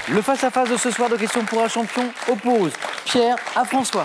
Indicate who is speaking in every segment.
Speaker 1: Le face-à-face de ce soir de Questions pour un champion oppose Pierre à François.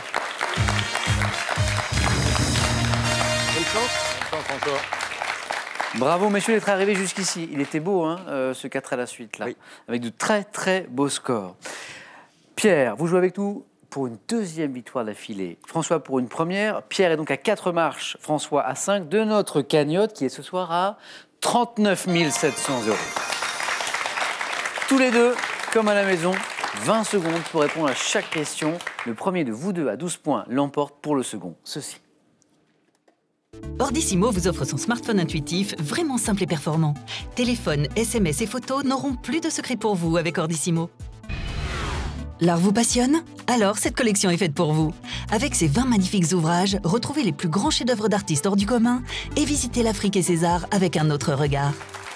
Speaker 2: Bonne chance, François.
Speaker 1: Bravo, messieurs, d'être arrivés jusqu'ici. Il était beau, hein, ce 4 à la suite, là, oui. Avec de très, très beaux scores. Pierre, vous jouez avec nous pour une deuxième victoire d'affilée. François pour une première. Pierre est donc à 4 marches, François à 5 de notre cagnotte qui est ce soir à 39 700 €. Tous les deux, comme à la maison, 20 secondes pour répondre à chaque question. Le premier de vous deux à 12 points l'emporte pour le second. Ceci.
Speaker 3: Ordissimo vous offre son smartphone intuitif, vraiment simple et performant. Téléphone, SMS et photos n'auront plus de secret pour vous avec Ordissimo. L'art vous passionne? Alors cette collection est faite pour vous. Avec ses 20 magnifiques ouvrages, retrouvez les plus grands chefs-d'œuvre d'artistes hors du commun et visitez l'Afrique et ses arts avec un autre regard.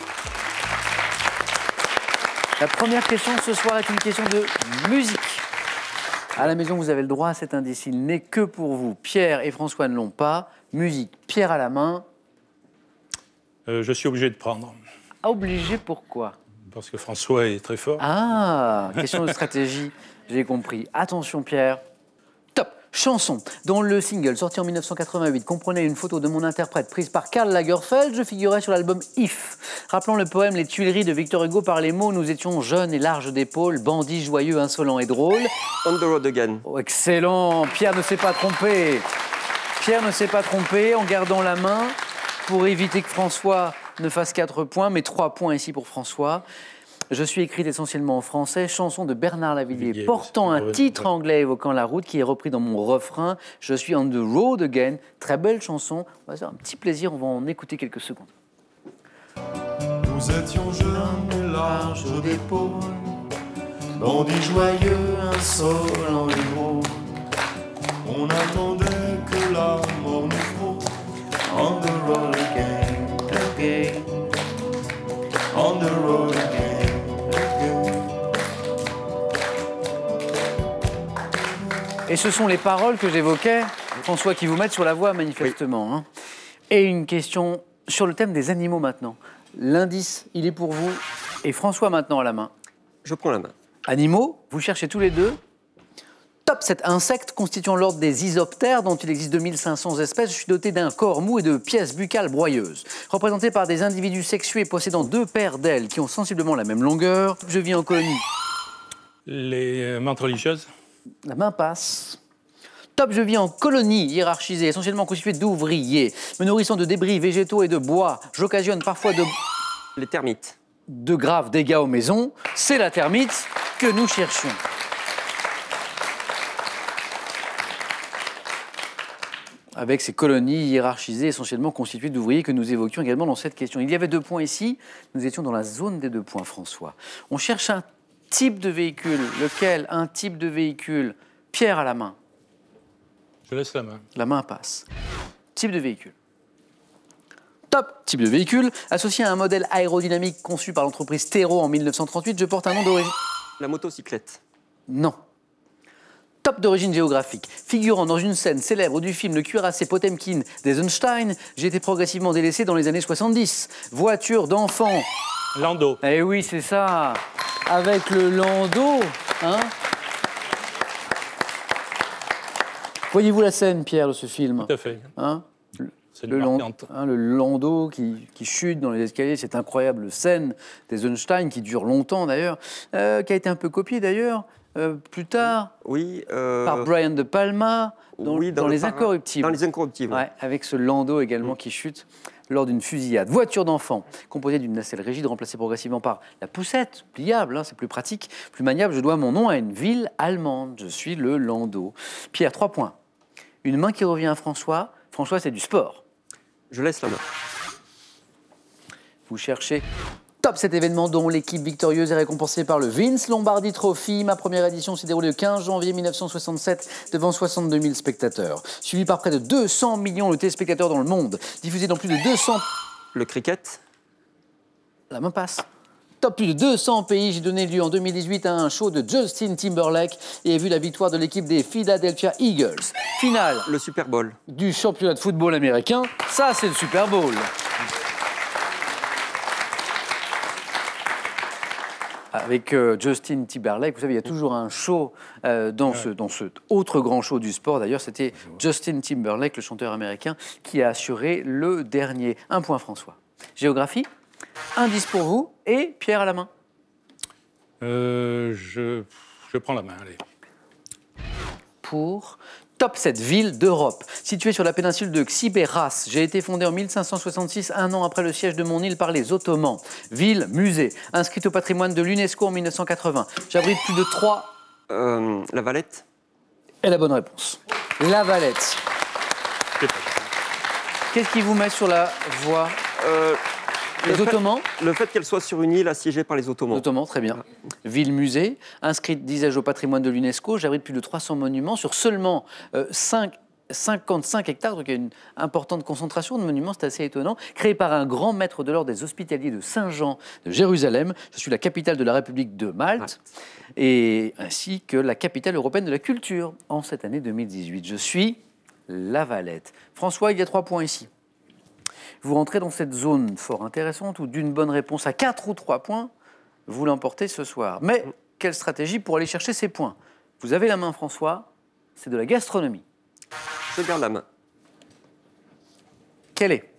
Speaker 1: La première question ce soir est une question de musique. À la maison, vous avez le droit à cet indice. Il n'est que pour vous. Pierre et François ne l'ont pas. Musique, Pierre à la main.
Speaker 2: Je suis obligé de prendre.
Speaker 1: Obligé, pourquoi?
Speaker 2: Parce que François est très fort.
Speaker 1: Ah, question de stratégie, j'ai compris. Attention Pierre. Top. Chanson, dont le single sorti en 1988 comprenait une photo de mon interprète prise par Karl Lagerfeld. Je figurais sur l'album If. Rappelant le poème Les Tuileries de Victor Hugo par les mots, nous étions jeunes et larges d'épaules, bandits joyeux, insolents et drôles.
Speaker 4: On the road again.
Speaker 1: Oh, excellent. Pierre ne s'est pas trompé. Pierre ne s'est pas trompé en gardant la main pour éviter que François ne fasse 4 points, mais 3 points ici pour François. Je suis écrite essentiellement en français, chanson de Bernard Lavilliers, portant un titre anglais évoquant la route qui est repris dans mon refrain. Je suis on the road again. Très belle chanson. On va se faire un petit plaisir, on va en écouter quelques secondes.
Speaker 5: Nous étions jeunes et larges d'épaules, bandits joyeux, insolents et drôles. On attendait que la mort nous frôle. On the road again, again. On the road again, again.
Speaker 1: Et ce sont les paroles que j'évoquais, François, qui vous mettent sur la voie manifestement. Oui. Hein. Et une question sur le thème des animaux maintenant. L'indice, il est pour vous. Et François maintenant à la main.
Speaker 4: Je prends la main.
Speaker 1: Animaux, vous cherchez tous les deux. Top, cet insecte constituant l'ordre des isoptères, dont il existe 2500 espèces. Je suis doté d'un corps mou et de pièces buccales broyeuses. Représenté par des individus sexués possédant 2 paires d'ailes qui ont sensiblement la même longueur. Je vis en colonie.
Speaker 2: Les menthes religieuses.
Speaker 1: La main passe. Top, je vis en colonie hiérarchisée, essentiellement constituée d'ouvriers, me nourrissant de débris végétaux et de bois. J'occasionne parfois
Speaker 4: les termites.
Speaker 1: De graves dégâts aux maisons. C'est la termite que nous cherchions. Avec ces colonies hiérarchisées, essentiellement constituées d'ouvriers que nous évoquions également dans cette question. Il y avait 2 points ici, nous étions dans la zone des 2 points, François. On cherche un type de véhicule. Lequel? Un type de véhicule. Pierre à la main.
Speaker 2: Je laisse la main.
Speaker 1: La main passe. Type de véhicule. Top. Type de véhicule. Associé à un modèle aérodynamique conçu par l'entreprise Tero en 1938, je porte un nom d'origine.
Speaker 4: La motocyclette.
Speaker 1: Non. Top d'origine géographique. Figurant dans une scène célèbre du film Le cuirassé Potemkin d'Eisenstein, j'ai été progressivement délaissé dans les années 70. Voiture d'enfant.
Speaker 2: Landau.
Speaker 1: Eh oui, c'est ça. Avec le landau, hein. Voyez-vous la scène, Pierre, de ce film?
Speaker 2: Tout à fait.
Speaker 1: Hein,
Speaker 2: le
Speaker 1: landau qui chute dans les escaliers, cette incroyable scène d'Eisenstein qui dure longtemps d'ailleurs, qui a été un peu copiée d'ailleurs. Plus tard,
Speaker 4: oui,
Speaker 1: par Brian De Palma, dans Les Incorruptibles.
Speaker 4: Dans Les Incorruptibles.
Speaker 1: Ouais, avec ce landau également qui chute lors d'une fusillade. Voiture d'enfant, composée d'une nacelle rigide remplacée progressivement par la poussette, pliable, hein, c'est plus pratique, plus maniable. Je dois mon nom à une ville allemande. Je suis le landau. Pierre, 3 points. Une main qui revient à François. François, c'est du sport.
Speaker 4: Je laisse la main.
Speaker 1: Vous cherchez... Top, cet événement dont l'équipe victorieuse est récompensée par le Vince Lombardi Trophy. Ma première édition s'est déroulée le 15 janvier 1967 devant 62 000 spectateurs. Suivi par près de 200 millions de téléspectateurs dans le monde. Diffusé dans plus de 200...
Speaker 4: Le cricket.
Speaker 1: La main passe. Top, plus de 200 pays. J'ai donné lieu en 2018 à un show de Justin Timberlake et ai vu la victoire de l'équipe des Philadelphia Eagles. Finale.
Speaker 4: Le Super Bowl.
Speaker 1: Du championnat de football américain. Ça, c'est le Super Bowl. avec Justin Timberlake. Vous savez, il y a toujours un show dans ce autre grand show du sport. D'ailleurs, c'était Justin Timberlake, le chanteur américain, qui a assuré le dernier. 1 point, François. Géographie, indice pour vous et Pierre à la main.
Speaker 2: Je prends la main, allez.
Speaker 1: Pour top 7 villes d'Europe, située sur la péninsule de Xibéras. J'ai été fondée en 1566, un an après le siège de mon île par les Ottomans. Ville, musée, inscrite au patrimoine de l'UNESCO en 1980. J'abrite plus de 3...
Speaker 4: La Valette.
Speaker 1: Et la bonne réponse. La Valette. Qu'est-ce qui vous met sur la voie Les Ottomans.
Speaker 4: Le fait qu'elle soit sur une île assiégée par les Ottomans.
Speaker 1: Ottomans, très bien. Ville-musée, inscrite, disais-je, au patrimoine de l'UNESCO. J'abrite plus de 300 monuments sur seulement 55 hectares, donc il y a une importante concentration de monuments, c'est assez étonnant. Créé par un grand maître de l'ordre des Hospitaliers de Saint-Jean de Jérusalem. Je suis la capitale de la République de Malte, et ainsi que la capitale européenne de la culture en cette année 2018. Je suis La Valette. François, il y a 3 points ici. Vous rentrez dans cette zone fort intéressante où d'une bonne réponse à 4 ou 3 points, vous l'emportez ce soir. Mais quelle stratégie pour aller chercher ces points? Vous avez la main, François, c'est de la gastronomie.
Speaker 4: Je garde la main.
Speaker 1: Quelle est?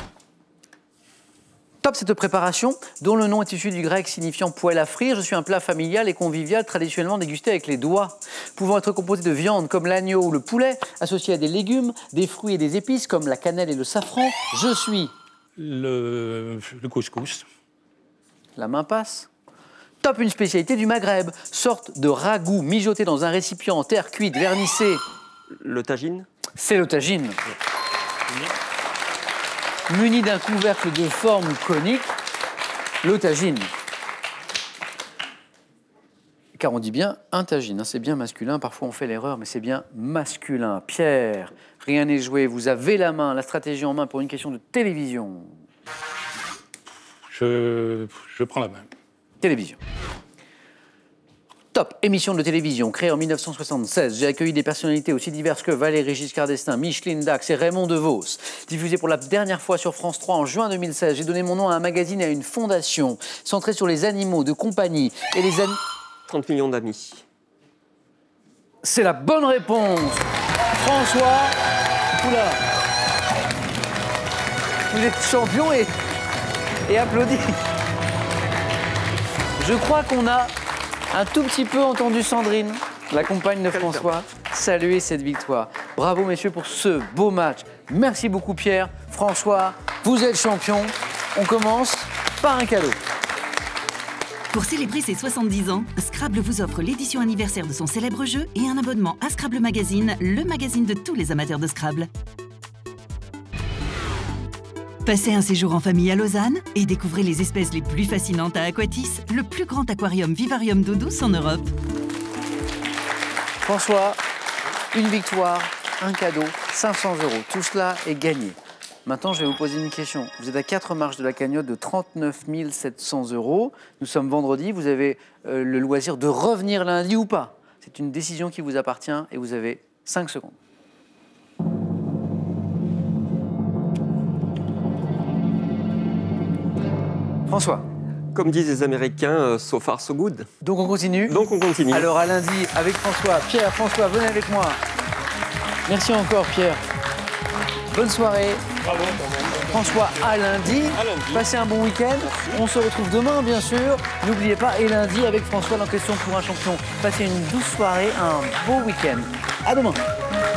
Speaker 1: Top cette préparation, dont le nom est issu du grec signifiant poêle à frire. Je suis un plat familial et convivial traditionnellement dégusté avec les doigts, pouvant être composé de viande comme l'agneau ou le poulet, associé à des légumes, des fruits et des épices comme la cannelle et le safran. Je suis...
Speaker 2: Le couscous.
Speaker 1: La main passe. Top une spécialité du Maghreb, sorte de ragoût mijoté dans un récipient en terre cuite, vernissée.
Speaker 4: Le tagine.
Speaker 1: C'est le tagine. Muni d'un couvercle de forme conique, le tagine. Car on dit bien un tagine, hein, c'est bien masculin. Parfois on fait l'erreur, mais c'est bien masculin. Pierre, rien n'est joué. Vous avez la main, la stratégie en main pour une question de télévision.
Speaker 2: Je prends la main.
Speaker 1: Télévision. Top émission de télévision créée en 1976. J'ai accueilli des personnalités aussi diverses que Valéry Giscard d'Estaing, Micheline Dax et Raymond DeVos. Diffusée pour la dernière fois sur France 3 en juin 2016, j'ai donné mon nom à un magazine et à une fondation centrée sur les animaux de compagnie et les
Speaker 4: 30 millions d'amis.
Speaker 1: C'est la bonne réponse. François, oula, vous êtes champion et applaudi. Je crois qu'on a un tout petit peu entendu Sandrine, la compagne de François, saluer cette victoire. Bravo messieurs pour ce beau match. Merci beaucoup Pierre, François, vous êtes champion. On commence par un cadeau.
Speaker 3: Pour célébrer ses 70 ans, Scrabble vous offre l'édition anniversaire de son célèbre jeu et un abonnement à Scrabble Magazine, le magazine de tous les amateurs de Scrabble. Passez un séjour en famille à Lausanne et découvrez les espèces les plus fascinantes à Aquatis, le plus grand aquarium vivarium d'eau douce en Europe.
Speaker 1: François, une victoire, un cadeau, 500 €. Tout cela est gagné. Maintenant, je vais vous poser une question. Vous êtes à 4 marches de la cagnotte de 39 700 €. Nous sommes vendredi. Vous avez le loisir de revenir lundi ou pas. C'est une décision qui vous appartient et vous avez 5 secondes. François.
Speaker 4: Comme disent les Américains, so far so good.
Speaker 1: Donc on continue.
Speaker 4: Donc on continue.
Speaker 1: Alors à lundi avec François. Pierre, François, venez avec moi. Merci encore Pierre. Bonne soirée.
Speaker 2: Bravo.
Speaker 1: François, à lundi. Passez un bon week-end. On se retrouve demain, bien sûr. N'oubliez pas, et lundi avec François dans Question pour un champion. Passez une douce soirée, un beau week-end. À demain.